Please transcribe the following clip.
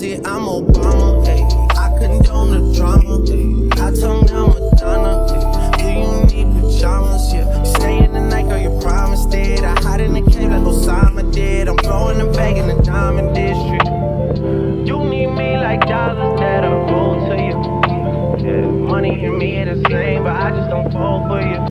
see, I'm Obama, hey. I condone the drama, hey. I tongue down Madonna, hey. Do you need pajamas, yeah? You stay in the night, girl, you promised it. I hide in the cave like Osama did. I'm blowing the bag in the diamond district. You need me like dollars that are owed to you. Yeah, money and me are the same, but I just don't fall for you.